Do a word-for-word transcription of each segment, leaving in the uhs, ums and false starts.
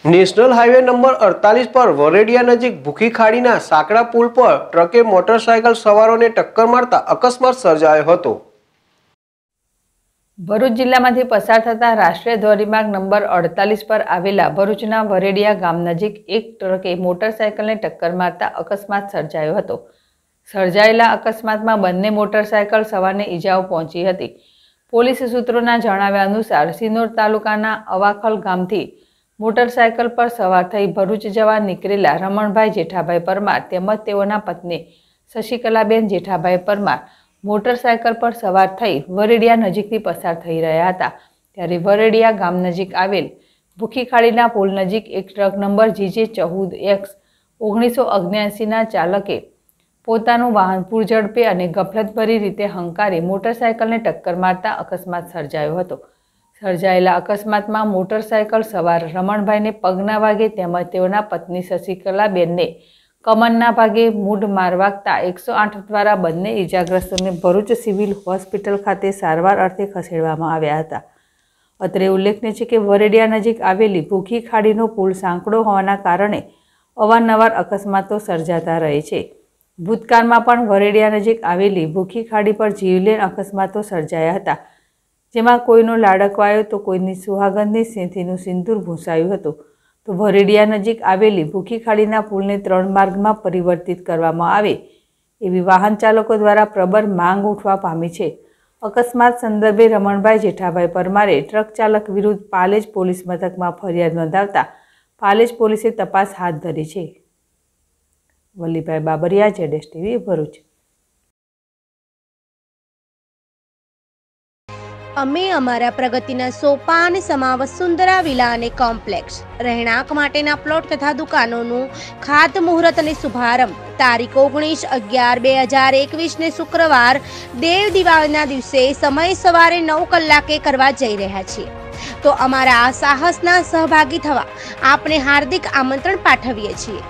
National highway number अड़तालीस पर वरेडिया नजीक भूखी खाड़ीना साकड़ा पुल पर ट्रके मोटरसाइकल सवारोने टक्कर मारता अकस्मात सर्जायो हतो। भरूच जिल्लामांथी पसार थता राष्ट्रीय धोरीमार्ग नंबर अड़तालीस पर आवेला भरूचना वरेडिया गाम नजीक एक ट्रके मोटरसाइकलने टक्कर मारता अकस्मात सर्जायो हतो। सर्जायेला अकस्मातमां बंने मोटरसाइकल सवारने ईजाओ पहोंची हती। पोलीस सूत्रोना जणाव्या अनुसार सिनोर तालुकाना अवाखल गामथी मोटरसाइकल पर सवार थई भरूच जवा निकळेला रमणभाई जेठाभाई परमार तेमज तेओना पत्नी शशिकलाबेन जेठाभाई परमार मोटरसाइकल पर सवार थई वरेडिया नजीकथी पसार थई रह्या हता। त्यारे वरेडिया गाम नजीक आवेल भूखी खाड़ीना पुल नजीक एक ट्रक नंबर जीजे चौदह एक्स ओगनीसो अग्न्यासी ना चालके पोतानुं वाहन पूरझड़पे अने गफलतभरी रीते हंकारी मोटरसाइकलने टक्कर मारता अकस्मात सर्जायो हतो। सर्जायेला अकस्मातमां मोटरसाइकल सवार रमणभाईने पगना भागे तेमज तेओना पत्नी शशिकलाबेनने कमરના ભાગે મૂઢ માર વાગતા એકસો આઠ દ્વારા બંને ઇજાગ્રસ્તોને ભરૂચ સિવિલ હોસ્પિટલ ખાતે સારવાર અર્થે ખસેડવામાં આવ્યા હતા। અત્રે ઉલ્લેખનીય છે કે વરેડિયા નજીક આવેલી ભૂખી ખાડીનો પુલ સાંકડો હોવાના કારણે અવારનવાર અકસ્માતો સર્જાતા રહે છે। ભૂતકાળમાં પણ વરેડિયા નજીક આવેલી ભૂખી ખાડી પર જીવલેણ અકસ્માતો સર્જાયા હતા, જેમાં કોઈનો લાડકવાયો તો કોઈની સુહાગનની સેંથીનું સિંદૂર ભૂંસાયું હતું। तो वरेडिया नजीक आवेली भूखी खाड़ीना पुलने त्रण मार्ग में परिवर्तित करवामां आवे एवी वाहन चालको द्वारा प्रबल मांग उठवा पामी छे। अकस्मात संदर्भे रमणभाई जेठाभाई परमारे ट्रक चालक विरुद्ध पालेज पोलीस मथक में फरियाद नोंधावता पालेज पोलीसे तपास हाथ धरी छे। वल्लीभाई बाबरिया, जेडेस टीवी, भरूच। અમે અમારા પ્રગતિના સોપાન સમા વસુંધરા વિલા અને કોમ્પ્લેક્સ રહેણાંક માટેના પ્લોટ તથા દુકાનોનું ખાત મુહૂર્ત અને શુભારંભ તારીખ ઓગણીસ અગિયાર બે હજાર એકવીસ ને શુક્રવાર દેવ દિવાળીના દિવસે સમય સવારે નવ કલાકે કરવા જઈ રહ્યા છીએ। તો અમારા આ સાહસના સહભાગી થવા આપને હાર્દિક આમંત્રણ પાઠવીએ છીએ।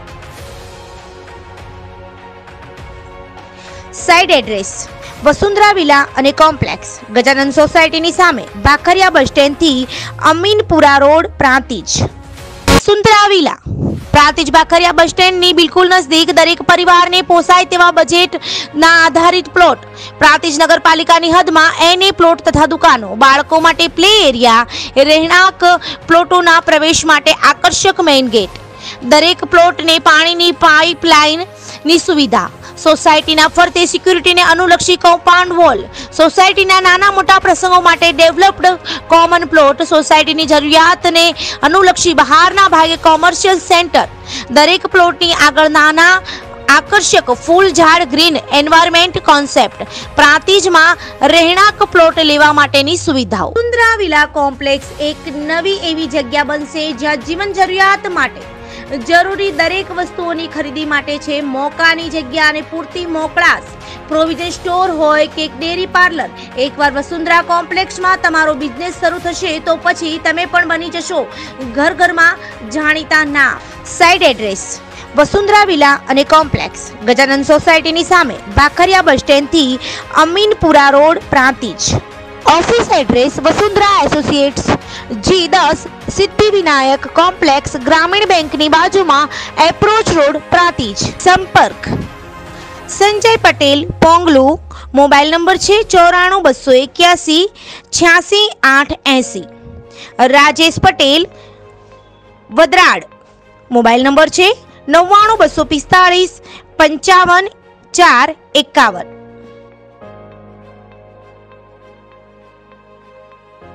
સાઇટ એડ્રેસ वसुंधरा विला अने कॉम्प्लेक्स गजानन सोसायटी सामे भाखरिया बस स्टेन्ड थी Aminpura road Prantij. Vasundhara villa Prantij Bhakhariya bus stand नी बिल्कुल नजदीक दरेक परिवार ने पोसाय तेवा बजेट ना आधारित प्लॉट प्रांतिज नगरपालिका नी हद में एने प्लॉट तथा दुकानों बाळको माटे प्ले एरिया રહેણાંક प्लॉटों प्रवेश माटे आकर्षक मेन गेट दरेक प्लॉट ने पानी नी पाइपलाइन नी सुविधा सोसायटी फरते सिक्योरिटी ने अनुलक्षी कम्पाउंड वॉल सोसायटी नाना मोटा प्रसंगों माटे डेवलप्ड कॉमन प्लॉट सोसायटी नी जरूरियात ने अनुलक्षी बहारना भागे कॉमर्शियल सेंटर दरेक प्लॉट नी आगळ नाना आकर्षक फूल झाड़ ग्रीन एनवायरमेंट कॉन्सेप्ट प्रांतिज में રહેણાંક प्लॉट लेवा माटेनी सुविधाओं। वसुंधरा विला कॉम्प्लेक्स एक नवी एवी जग्या बनशे ज्यां जीवन जरूरियात माटे जरूरी दरेक वस्तुओनी खरीदी माटे छे मोकानी जग्या अने पूरती मोकळास प्रोविजन स्टोर होय के डेरी पार्लर। एकवार वसुंधरा कॉम्प्लेक्स में तमारो बिजनेस शुरू थशे तो पछी तमे पण बनी जशो घर घर में जाणीता नाम। साइड एड्रेस वसुंधरा विला अने कॉम्प्लेक्स गजानन सोसायटी नी सामे भाखरिया बस स्टेन्ड थी Aminpura road Prantij. Office address Vasundhara associates G दस सिद्धि विनायक कॉम्प्लेक्स ग्रामीण बैंक नी बाजू में एप्रोच रोड प्रांतिज। संपर्क संजय पटेल पोंगलू मोबाइल नंबर छे चौराणु बसो इक्यासी छियासी आठ एसी। राजेश पटेल वदराड मोबाइल नंबर छे नव्वाणु बसो पिस्तालीस पंचावन चार एकावन।